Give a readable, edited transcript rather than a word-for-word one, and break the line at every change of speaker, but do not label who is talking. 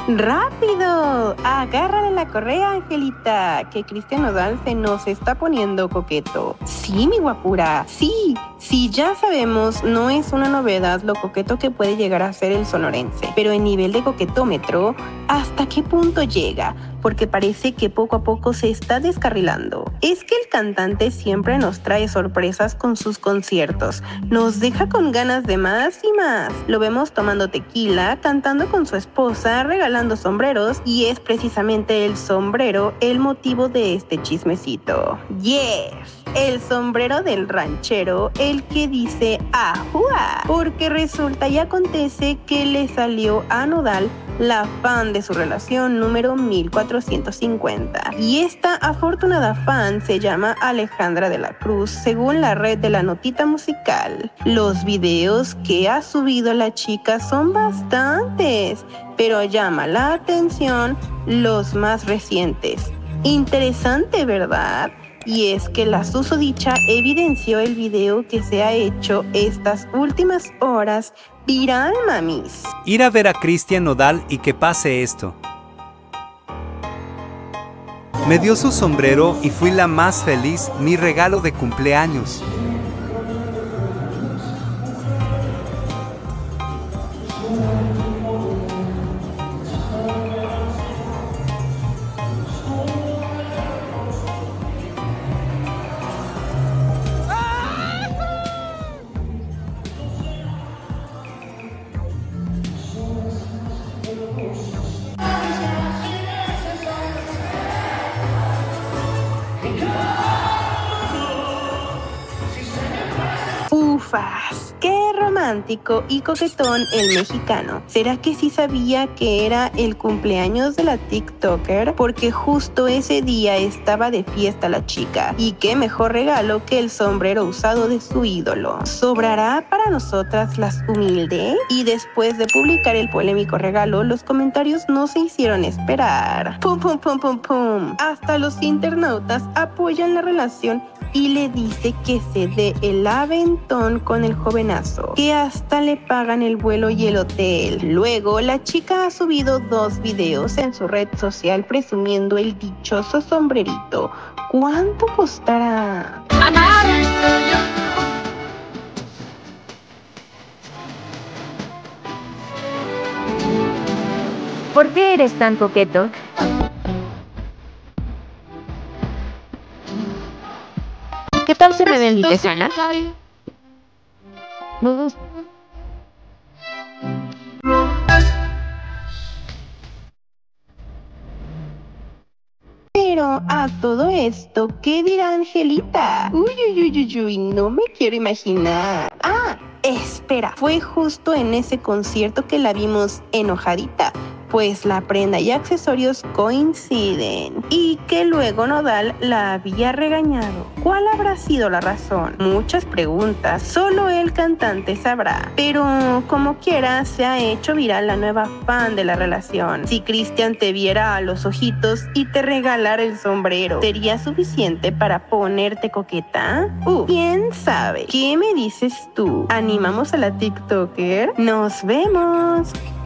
¡Rápido! Agárrale la correa, Angelita, que Cristian Nodal se nos está poniendo coqueto. Sí, mi guapura, sí, ya sabemos, no es una novedad lo coqueto que puede llegar a ser el sonorense, pero en nivel de coquetómetro, ¿hasta qué punto llega? Porque parece que poco a poco se está descarrilando. Es que el cantante siempre nos trae sorpresas con sus conciertos, nos deja con ganas de más y más. Lo vemos tomando tequila, cantando con su esposa, regalando sombreros, y es precisamente el sombrero el motivo de este chismecito. ¡Yes! El sombrero del ranchero, el que dice ¡ajúa! Porque resulta y acontece que le salió a Nodal la fan de su relación número 1450. Y esta afortunada fan se llama Alejandra de la Cruz, según la red de la notita musical. Los videos que ha subido la chica son bastantes, pero llama la atención los más recientes. Interesante, ¿verdad? Y es que la susodicha evidenció el video que se ha hecho estas últimas horas viral, mamis.
Ir a ver a Cristian Nodal y que pase esto. Me dio su sombrero y fui la más feliz, mi regalo de cumpleaños.
Ufas, qué romántico y coquetón el mexicano. ¿Será que sí sabía que era el cumpleaños de la TikToker? Porque justo ese día estaba de fiesta la chica. Y qué mejor regalo que el sombrero usado de su ídolo. ¿Sobrará para nosotras las humildes? Y después de publicar el polémico regalo, los comentarios no se hicieron esperar. ¡Pum, pum, pum, pum, pum! Hasta los internautas apoyan la relación y le dice que se dé el aventón con el jovenazo, que hasta le pagan el vuelo y el hotel. Luego, la chica ha subido 2 videos en su red social presumiendo el dichoso sombrerito. ¿Cuánto costará?
¿Por qué eres tan coqueto? ¿Qué tal se me ve el Tejana?
Pero a todo esto, ¿qué dirá Angelita? Uy, no me quiero imaginar. Ah, espera, fue justo en ese concierto que la vimos enojadita, pues la prenda y accesorios coinciden, y que luego Nodal la había regañado. ¿Cuál habrá sido la razón? Muchas preguntas, solo el cantante sabrá, pero como quiera se ha hecho viral la nueva fan de la relación. Si Cristian te viera a los ojitos y te regalara el sombrero, ¿sería suficiente para ponerte coqueta? ¿Quién sabe? ¿Qué me dices tú? ¿Animamos a la TikToker? ¡Nos vemos!